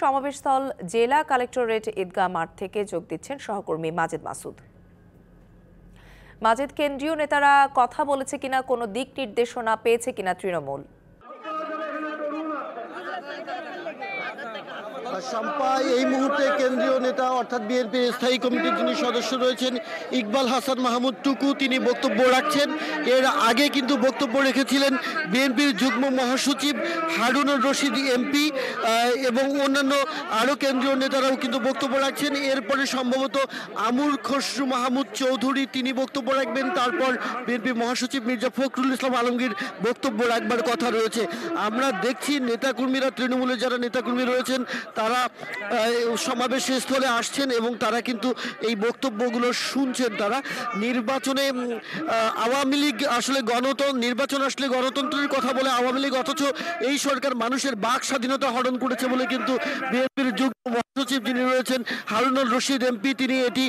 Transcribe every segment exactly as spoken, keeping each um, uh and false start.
সমাবেশস্থল জেলা কালেক্টরেট ঈদগাহ মাঠ থেকে যোগ দিচ্ছেন সহকর্মী মাজেদ মাসুদ। মাজেদ, কেন্দ্রীয় নেতারা কথা বলেছে কিনা, কোনো দিক নির্দেশনা পেয়েছে কিনা তৃণমূল? শম্পা, এই মুহূর্তে কেন্দ্রীয় নেতা অর্থাৎ বিএনপির স্থায়ী কমিটির যিনি সদস্য রয়েছেন ইকবাল হাসান মাহমুদ টুকু, তিনি বক্তব্য রাখছেন। এর আগে কিন্তু বক্তব্য রেখেছিলেন বিএনপির যুগ্ম মহাসচিব হারুনুর রশিদ এমপি এবং অন্যান্য আরও কেন্দ্রীয় নেতারাও কিন্তু বক্তব্য রাখছেন। এরপরে সম্ভবত আমুর খসরু মাহমুদ চৌধুরী তিনি বক্তব্য রাখবেন, তারপর বিএনপি মহাসচিব মির্জা ফখরুল ইসলাম আলমগীর বক্তব্য রাখবার কথা রয়েছে। আমরা দেখছি নেতাকর্মীরা, তৃণমূলের যারা নেতাকর্মী রয়েছেন তারা সমাবেশ স্থলে আসছেন এবং তারা কিন্তু এই বক্তব্যগুলো শুনছেন। তারা নির্বাচনে আওয়ামী লীগ আসলে গণতন্ত্র নির্বাচন আসলে গণতন্ত্রের কথা বলে আওয়ামী লীগ, অথচ এই সরকার মানুষের বাক স্বাধীনতা হরণ করেছে বলে কিন্তু বিএনপির যুগ্ম মহাসচিব যিনি রয়েছেন হারুনুর রশিদ এমপি তিনি এটি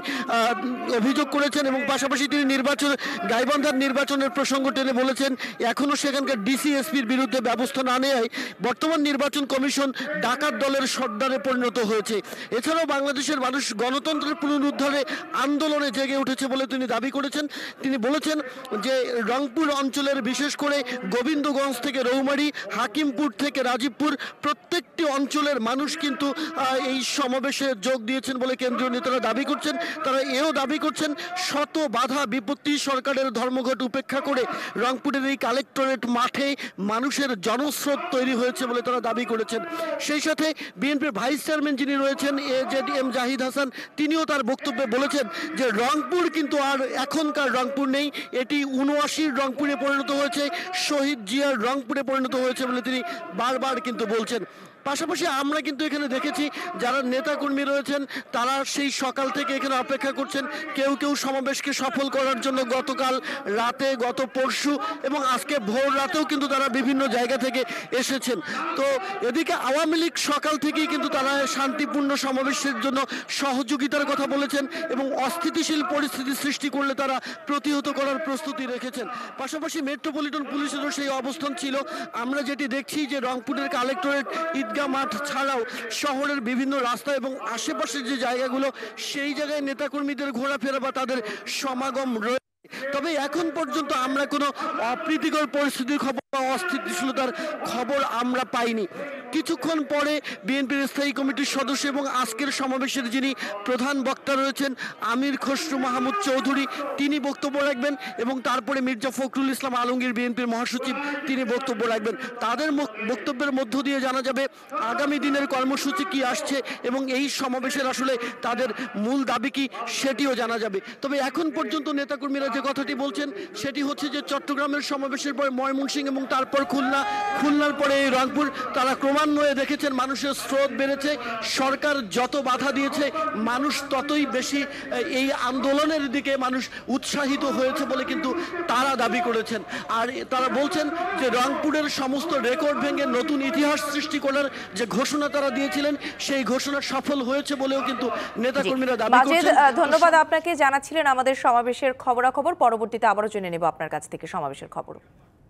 অভিযোগ করেছেন এবং পাশাপাশি তিনি নির্বাচন গাইবান্ধার নির্বাচনের প্রসঙ্গ টেনে বলেছেন এখনও সেখানকার ডিসি এসপির বিরুদ্ধে ব্যবস্থা না নেয় বর্তমান নির্বাচন কমিশন ডাকাত দলের সর্দারে পরিণত হয়েছে। এছাড়াও বাংলাদেশের মানুষ গণতন্ত্রের পুনরুদ্ধারে আন্দোলনে জেগে উঠেছে বলে তিনি দাবি করেছেন। তিনি বলেছেন যে রংপুর অঞ্চলের বিশেষ করে গোবিন্দগঞ্জ থেকে রৌমারী, হাকিমপুর থেকে রাজীবপুর প্রত্যেকটি অঞ্চলের মানুষ কিন্তু এই সমাবেশে যোগ দিয়েছেন বলে কেন্দ্রীয় নেতারা দাবি করছেন। তারা এও দাবি করছেন শত বাধা বিপত্তি সরকারের ধর্মঘট উপেক্ষা করে রংপুরের এই কালেক্টরেট মাঠে মানুষের জনস্রোত তৈরি হয়েছে বলে তারা দাবি করেছেন। সেই সাথে বিএনপির ভাইস চেয়ারম্যান যিনি রয়েছেন A Z M Zahid Hasan তিনিও তার বক্তব্যে বলেছেন যে রংপুর কিন্তু আর এখনকার রংপুর নেই, এটি উনআশির রংপুরে পরিণত হয়েছে, শহীদ জিয়ার রংপুরে পরিণত হয়েছে বলে তিনি বারবার কিন্তু বলছেন। পাশাপাশি আমরা কিন্তু এখানে দেখেছি যারা নেতাকর্মী রয়েছেন তারা সেই সকাল থেকে এখানে অপেক্ষা করছেন। কেউ কেউ সমাবেশকে সফল করার জন্য গতকাল রাতে, গত পরশু এবং আজকে ভোর রাতেও কিন্তু তারা বিভিন্ন জায়গা থেকে এসেছেন। তো এদিকে আওয়ামী লীগ সকাল থেকেই কিন্তু তারা শান্তিপূর্ণ সমাবেশের জন্য সহযোগিতার কথা বলেছেন এবং অস্থিতিশীল পরিস্থিতি সৃষ্টি করলে তারা প্রতিহত করার প্রস্তুতি রেখেছেন। পাশাপাশি মেট্রোপলিটন পুলিশেরও সেই অবস্থান ছিল। আমরা যেটি দেখছি যে রংপুরের কালেক্টরেট ঈদগাহ মাঠ ছাড়াও শহরের বিভিন্ন রাস্তা এবং আশেপাশের যে জায়গাগুলো সেই জায়গায় নেতাকর্মীদের ঘোরাফেরা বা তাদের সমাগম রয়েছে। তবে এখন পর্যন্ত আমরা কোনো অপ্রীতিকর পরিস্থিতির খবর বা অস্থিতিশীলতার খবর আমরা পাইনি। কিছুক্ষণ পরে বিএনপির স্থায়ী কমিটির সদস্য এবং আজকের সমাবেশের যিনি প্রধান বক্তা রয়েছেন আমির খসরু মাহমুদ চৌধুরী তিনি বক্তব্য রাখবেন এবং তারপরে মির্জা ফখরুল ইসলাম আলমগীর বিএনপির মহাসচিব তিনি বক্তব্য রাখবেন। তাদের বক্তব্যের মধ্য দিয়ে জানা যাবে আগামী দিনের কর্মসূচি কি আসছে এবং এই সমাবেশের আসলে তাদের মূল দাবি কি সেটিও জানা যাবে। তবে এখন পর্যন্ত নেতাকর্মীরা যে কথাটি বলছেন সেটি হচ্ছে যে চট্টগ্রামের সমাবেশের পর ময়মনসিংহ এবং তারপর খুলনা, খুলনার পরে এই রংপুর, তারা ক্রমান্বয়ে দেখেছেন মানুষের স্রোত বেড়েছে। সরকার যত বাধা দিয়েছে মানুষ ততই বেশি এই আন্দোলনের দিকে মানুষ উৎসাহিত হয়েছে বলে কিন্তু তারা দাবি করেছেন। আর তারা বলছেন যে রংপুরের সমস্ত রেকর্ড ভেঙে নতুন ইতিহাস সৃষ্টি করার যে ঘোষণা তারা দিয়েছিলেন সেই ঘোষণা সফল হয়েছে বলেও কিন্তু নেতাকর্মীরা দাবি করছেন। ধন্যবাদ আপনাকে, জানাচ্ছিলেন আমাদের সমাবেশের খবরাখবর। পরবর্তীতে আবারও জেনে নেব আপনার কাছ থেকে সমাবেশের খবর।